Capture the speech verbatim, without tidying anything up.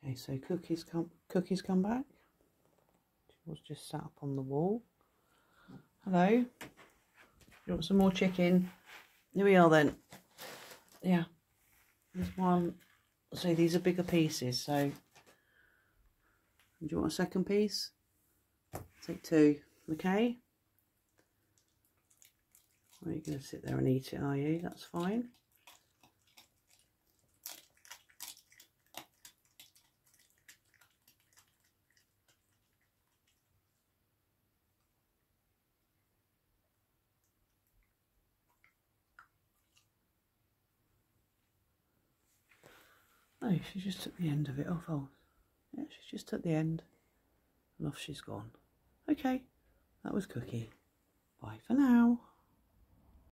Okay, so Cookies come, Cookies come back. She was just sat up on the wall. Hello. You want some more chicken? Here we are then. Yeah. There's one. So these are bigger pieces, so do you want a second piece? Take two, okay? Well, you're going to sit there and eat it, are you? That's fine. Oh, she just took the end of it off. Oh, yeah, she just took the end and off she's gone. Okay, that was Cookie. Bye for now.